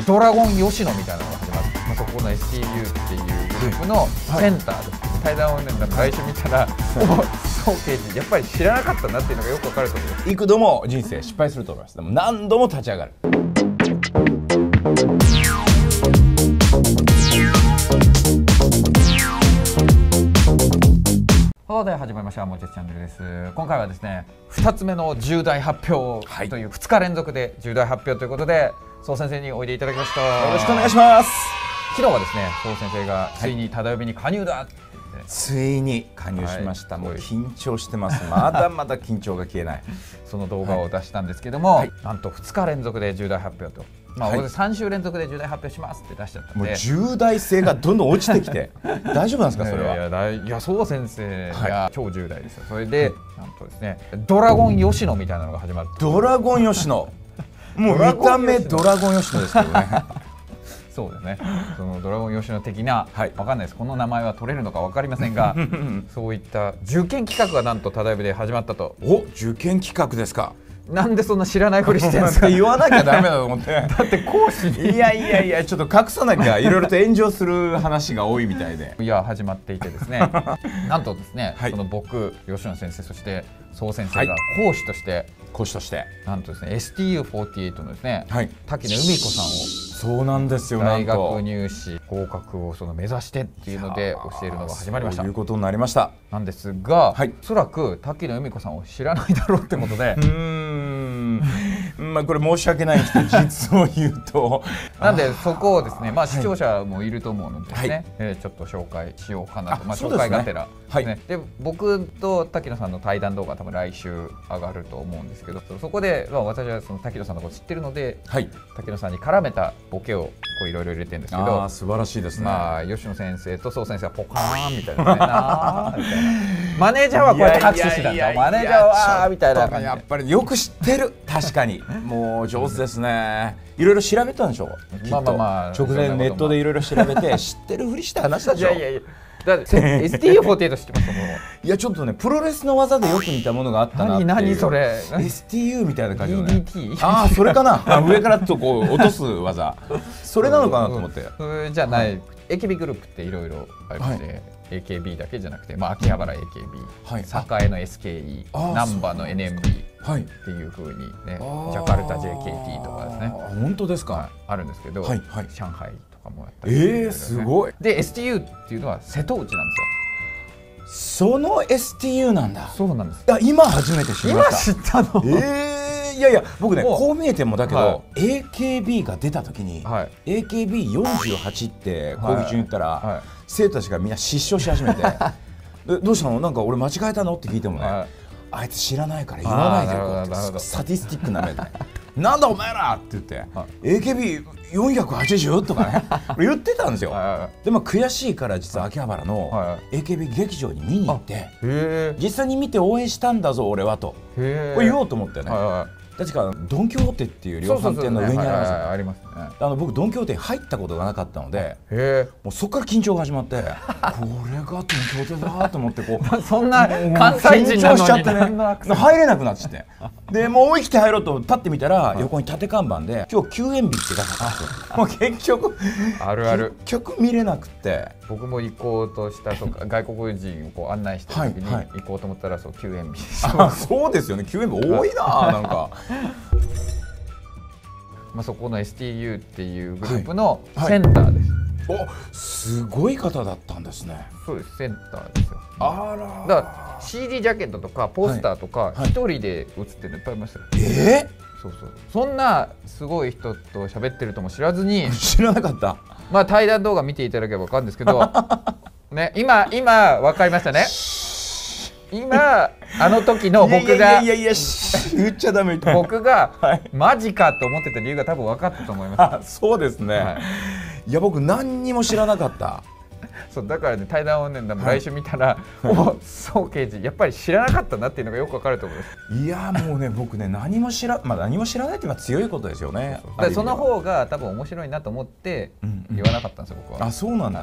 ドラゴン吉野みたいなのが始まる、そこの STU っていうグループのセンターです。対談をね、来週見たら、そう刑事やっぱり知らなかったなっていうのがよくわかると思います。 幾度も人生失敗すると思います。でも何度も立ち上がる。 で始まりましたもちチャンネルです。今回はですね、2つ目の重大発表という2日連続で重大発表ということで、宋先生においでいただきました。 よろしくお願いします。 昨日はですね、宋先生がついに忠呼に加入だって言って、 ついに加入しました。もう緊張してます。まだまだ緊張が消えない。 その動画を出したんですけども、なんと2日連続で重大発表と。3週連続で重大発表しますって出しちゃったんで、 もう重大性がどんどん落ちてきて大丈夫なんですかそれは。 いや宋先生が超重大ですよ。それでなんとですね、ドラゴン吉野みたいなのが始まる。 ドラゴン吉野、もう見た目ドラゴン吉野ですけどね。 そうですね、そのドラゴン吉野的な、わかんないです、この名前は取れるのか分かりませんがそういった受験企画がなんと忠呼で始まったと。 お、受験企画ですか。 なんでそんな知らないふりしてるんですか。 言わなきゃダメだと思ってだって講師にいやちょっと隠さなきゃいろいろと炎上する話が多いみたいで、 いや始まっていてですねなんとですね、その僕吉野先生、そして宋先生が講師としてなんとですね STU48 のですね、滝野海子さんを、 そうなんですよ、 大学入試合格を目指してっていうので教えるのが始まりました。 ということになりました。 なんですが、おそらく滝野海子さんを知らないだろうってことでまあこれ申し訳ないんですけど、実を言うとなんでそこをですね、視聴者もいると思うのでですね、ちょっと紹介しようかなと。紹介がてらで、僕と滝野さんの対談動画多分来週上がると思うんですけど、そこで私はその滝野さんのこと知ってるので、滝野さんに絡めたボケをいろいろ入れてるんですけど、 素晴らしいですね。 吉野先生と宋先生はポカーンみたいなね、なーみたいな、マネージャーはこうやって拍手してたんだ、マネージャーはみたいな感じで、 やっぱりよく知ってる、確かにもう上手ですね。いろいろ調べたんでしょう。直前ネットでいろいろ調べて知ってるふりした話でしょ。 だって STU48 知ってますもん。 いやちょっとね、プロレスの技でよく似たものがあったなっていう。 何それ STU みたいな感じのね。 DDT？ ああ、それかな。上からとこう落とす技、それなのかなと思って。 じゃない、AKB グループっていろいろありまして、AKB だけじゃなくて、秋葉原 AKB、栄の SKE、難波の NMBっていう風にね、ジャカルタ JKT とかですね。 本当ですか。 あるんですけど、上海とかもやったり。 すごい。で STU っていうのは瀬戸内なんですよ。 その STU なんだ。 そうなんです。 今初めて知りました。 今知ったの。 いや僕ね、こう見えてもだけど AKB が出た時に AKB48 って講義中に言ったら生徒たちがみんな失笑し始めてどうしたの、なんか俺間違えたのって聞いてもね、あいつ知らないから言わないでよってサディスティックな目で「なんだお前ら!」って言って「AKB480?」とかね言ってたんですよ。でも悔しいから実は秋葉原の AKB 劇場に見に行って実際に見て応援したんだぞ俺はと言おうと思ってね。確かドン・キホーテっていう量販店の上にありますね。僕ドン・キホーテに入ったことがなかったので、もうそこから緊張が始まってこれがドン・キホーテだと思ってこうそんな関西人なのに緊張しちゃってね、入れなくなっちゃって、でもう思い切って入ろうと立ってみたら横に縦看板で今日休園日って出されたんですよ。もう結局結局見れなくて、 僕も行こうとした外国人を案内してる時に行こうと思ったら休園日。 そうですよね、休園日多いななんか。 そこの STU っていうグループのセンターです。 すごい方だったんですね。 そうです、センターですよ。だから CD ジャケットとかポスターとか一人で写ってるのいっぱいいましたよ。そんなすごい人と喋ってるとも知らずに、 知らなかった。 対談動画見ていただければ分かるんですけどね、今分かりましたね。今あの時の僕が言っちゃダメ。 僕がマジかと思ってた理由が多分分かったと思います。 そうですね。いや僕何にも知らなかった。 そうだからね、対談をね来週見たら、宋刑事やっぱり知らなかったなっていうのがよく分かると思います。 いやもうね、僕ね何も知らないっていうのは強いことですよね。 その方が多分面白いなと思って言わなかったんですよ、僕は。 そうなんだ。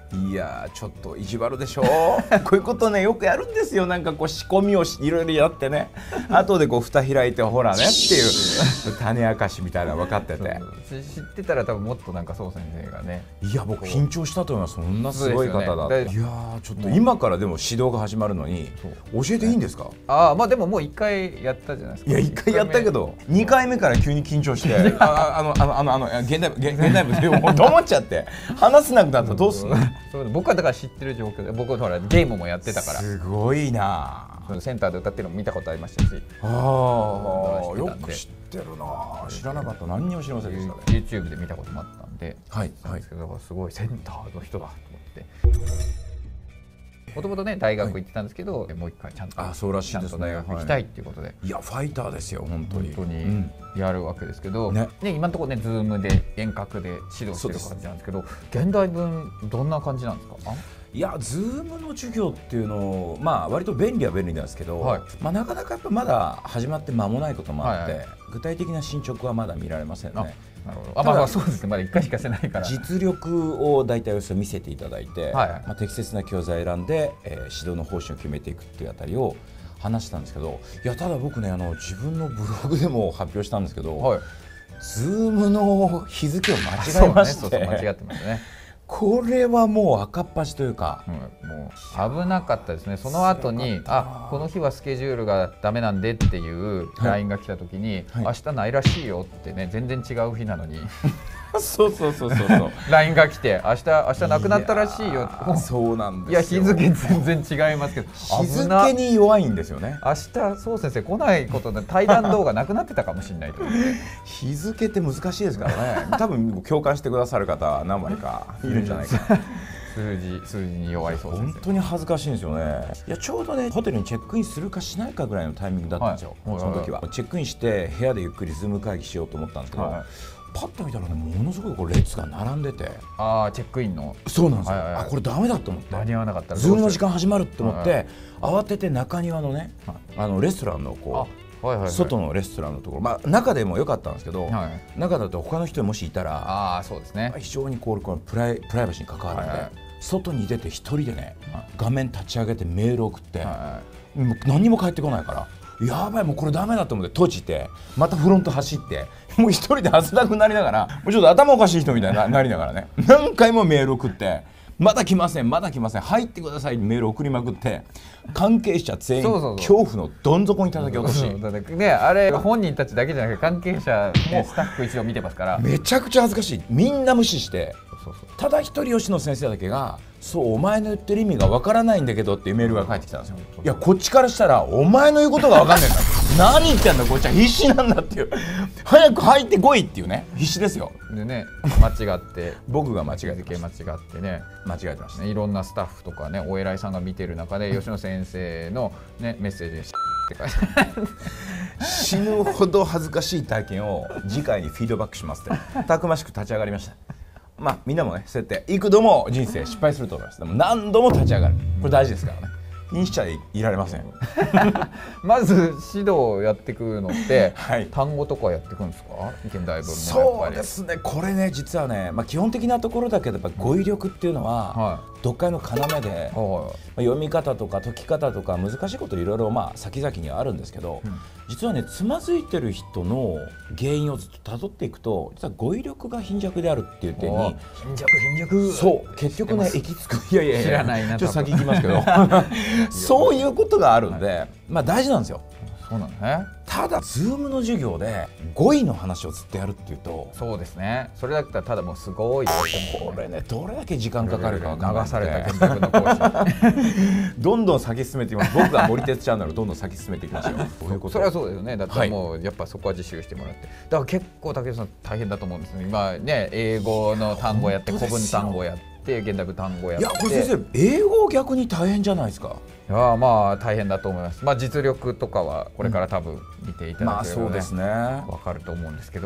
いやちょっと意地悪でしょこういうことねよくやるんですよ。なんかこう仕込みをいろいろやってね後でこう蓋開いてほらねっていう種明かしみたいなの分かってて知ってたら多分もっとなんか宋先生がねいや僕緊張したと思います。そんなすごい方だって、いやちょっと今からでも指導が始まるのに教えていいんですか？ ああまあでももう1回やったじゃないですか。 いや1回やったけど2回目から急に緊張して現代部でもうと思っちゃって話せなくなったらどうすんの？ 僕はだから知ってる状況で僕はほらゲームもやってたからすごいな。 センターで歌ってるのも見たことありましたしよく知ってるな。知らなかった。何にも知りませんでしたね。 YouTube で見たこともあったんで、 はいはい、すごいセンターの人だと思ってもともとね大学行ってたんですけど、もう一回ちゃんとそうらしいですね。 大学行きたいっていうことで、 いやファイターですよ本当にやるわけですけど、ね今のところね Zoom で遠隔で指導してる感じなんですけど、現代文どんな感じなんですか？ いや Zoom の授業っていうのを割と便利は便利なんですけど、なかなかやっぱまだ始まって間もないこともあって、具体的な進捗はまだ見られませんね。 なるほど。そうですね。まだ1回しかしてないから。 実力を大体見せていただいて、適切な教材を選んで、指導の方針を決めていくっていうあたりを話したんですけど、いやただ僕ね自分のブログでも発表したんですけど、Zoom の日付を間違えまして、 間違ってますね。 これはもう赤っ端というか、 もう危なかったですね。その後にこの日はスケジュールがダメなんでっていう LINE が来た時に、明日ないらしいよってね、全然違う日なのにそう LINE が来て明日なくなったらしいよ。 そうなんですよ。 いや日付全然違いますけど、 日付に弱いんですよね。 明日そう先生来ないことで対談動画なくなってたかもしれないと日付って難しいですからね。多分共感してくださる方何割かいるんじゃないか数字に弱いそうです。 本当に恥ずかしいんですよね。いやちょうどねホテルにチェックインするかしないかぐらいのタイミングだったんですよ。その時はチェックインして部屋でゆっくりズーム会議しようと思ったんですけど、パッと見たらねものすごいこう列が並んでて、 チェックインのそうなんですよ。これダメだと思って間に合わなかったらズームの時間始まると思って慌てて中庭のねレストランのこう外のレストランのところ、中でも良かったんですけど、中だと他の人もしいたらそうですね、 非常にこうプライバシーに関わるので、外に出て一人でね画面立ち上げてメール送って、もう何にも返ってこないから、やばいもうこれダメだと思って閉じてまたフロント走ってもう一人で汗だくなりながら、もうちょっと頭おかしい人みたいになりながらね何回もメール送って、まだ来ませんまだ来ません入ってくださいメール送りまくって、関係者全員恐怖のどん底に叩き落とし、 ね、あれ本人たちだけじゃなくて関係者もスタッフ一応見てますから、 めちゃくちゃ恥ずかしい。みんな無視して、ただ一人吉野先生だけがそうお前の言ってる意味がわからないんだけどっていうメールが返ってきたんですよ。いやこっちからしたらお前の言うことがわかんないんだ何言ってんだこっちは必死なんだっていう、早く入ってこいっていうね、必死ですよ。 でね間違って僕が間違えて間違ってね間違えてましたね。 いろんなスタッフとかねお偉いさんが見てる中で吉野先生のねメッセージでって書いて死ぬほど恥ずかしい体験を次回にフィードバックしますってたくましく立ち上がりました。みんなもねそうやって幾度も人生失敗すると思います。でも何度も立ち上がる、これ大事ですからね。気にしちゃいられませんまず指導をやっていくのって、単語とかやっていくんですか？現代文もそうですね。これね実はね、基本的なところだけどやっぱ語彙力っていうのは、読解の要で、読み方とか解き方とか難しいこといろいろ先々にはあるんですけど、実はねつまずいてる人の原因をずっと辿っていくと、実は語彙力が貧弱であるっていう点に貧弱そう結局ね行き着く。いや知らないな、 ちょっと先行きますけどそういうことがあるんで、大事なんですよ。 そうなのね。 ただ Zoom の授業で語彙の話をずっとやるっていうと、 そうですね。それだったらただもうすごいこれねどれだけ時間かかるか分からない流された現代文の講師どんどん先進めていきます。僕が森哲チャンネルをどんどん先進めていきますよ。 それはそうですよね。だってもうやっぱそこは自習してもらって、だから結構武井さん大変だと思うんですよ。今ね英語の単語やって古文単語やって現代文単語やって、 いやこれ先生英語逆に大変じゃないですか？ いや大変だと思います。実力とかはこれから多分見ていただければね、分かると思うんですけども、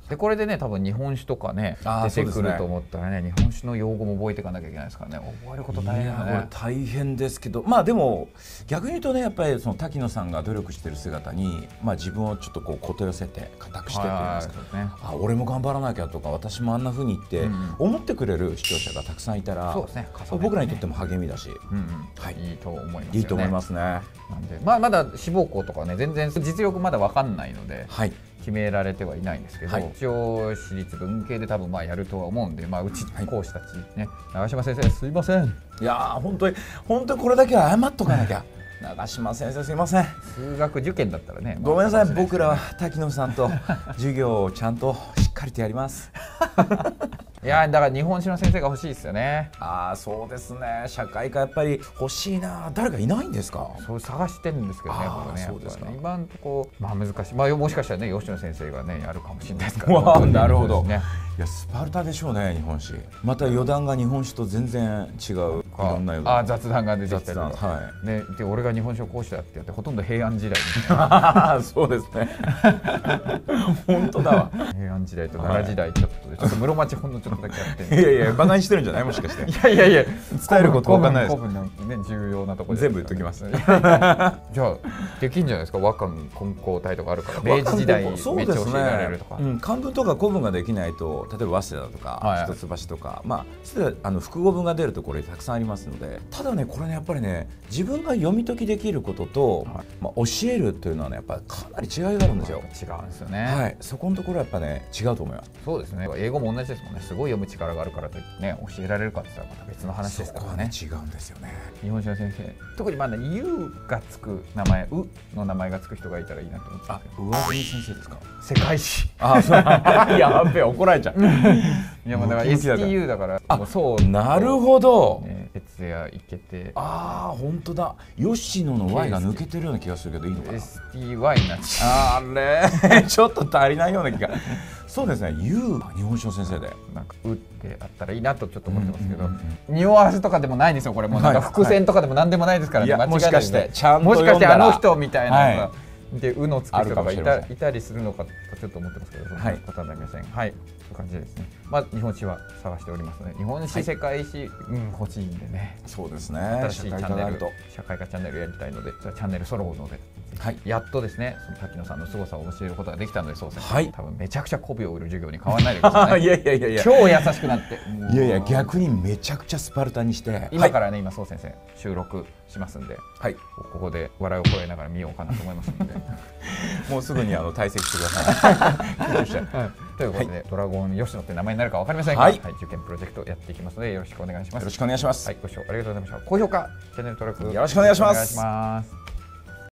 でこれでね多分日本酒とかね出てくると思ったらね、日本酒の用語も覚えていかなきゃいけないですからね。覚えること大変だね。 これ大変ですけど、まあでも逆に言うとね、やっぱりその滝野さんが努力してる姿に、まあ自分をちょっとこうこと寄せて固くしてと言いますか、あ、俺も頑張らなきゃとか、私もあんな風に言って思ってくれる視聴者がたくさんいたら、僕らにとっても励みだし、 はい、いいと思いますよね。 いいと思いますね。 なんでまだ志望校とかね全然実力まだ分かんないので、はい、決められてはいないんですけど、はい、一応私立文系で多分まあやるとは思うんで、まあ、うち講師たちね、長嶋先生すいません。 いやー本当にこれだけは謝っとかなきゃ。長嶋先生すいません。 数学受験だったらね、 ごめんなさい、僕らは滝野さんと授業をちゃんとしっかりとやります。 いやだから日本史の先生が欲しいですよね。 ああそうですね。社会科やっぱり欲しいな。誰かいないんですか。 そう探してるんですけどね。 そうですか。 今のところまあ難しい。まあもしかしたらね吉野先生がねやるかもしれないですから。 なるほど。いやスパルタでしょうね日本史。また余談が日本史と全然違ういろんな余談。 雑談が出てきたりとか。はい。ねで俺が日本史を講師だってやってほとんど平安時代に。そうですね。本当だわ。 平安時代と奈良時代ちょっと室町ほんのちょっとだけやって。 いやバカにしてるんじゃないもしかして。 いや伝えることわかんないです。 古文なんね重要なところ全部言っときます。 じゃあできんじゃないですか。和漢混交体とかあるから明治時代めっちゃ教えられるとか。 漢文とか古文ができないと例えば早稲田とか一橋とかまあ複合文が出るところたくさんありますので、ただねこれねやっぱりね自分が読み解きできることとまあ教えるというのはねやっぱりかなり違いがあるんですよ。 違うんですよね。 はい、そこのところはやっぱね違うと思います。 そうですね。英語も同じですもんね。すごい読む力があるからといってね教えられるかって言ったらまた別の話ですからね。 そこはね違うんですよね。 日本史の先生特にまだ「U」がつく名前「う」の名前がつく人がいたらいいなと思って。 上澄先生ですか。 世界史。 やべえ怒られちゃう。 いやもうだから STU だからそうなるほど。 徹夜行けて。 ああ本当だ。吉野の Y が抜けてるような気がするけどいいのかな。 STY になっちゃう。あれちょっと足りないような気が。そうですね。U 日本史の先生でなんかうってあったらいいなとちょっと思ってますけど、匂わせとかでもないんですよこれ。もうなんか伏線とかでも何でもないですからね。 もしかしてちゃんと読んだらあの人みたいなでうのつく人がいたりするのかとちょっと思ってますけど、そんなことはありません。はい、そういう感じですね。まあ日本史は探しておりますので、日本史世界史欲しいんでね。 そうですね。 新しいチャンネル社会科チャンネルやりたいので、チャンネル揃うので。やっとですね、その滝野さんの凄さを教えることができたので、そうですね。多分めちゃくちゃ媚びを売る授業に変わらないでくださいね。 いや超優しくなって。 いや逆にめちゃくちゃスパルタにして。 今からね今そう先生収録しますんで、ここで笑いをこらえながら見ようかなと思いますので。 もうすぐに退席してください。 ということで、ドラゴン吉野って名前になるかわかりませんが、受験プロジェクトやっていきますのでよろしくお願いします。 よろしくお願いします。 ご視聴ありがとうございました。高評価、チャンネル登録よろしくお願いします。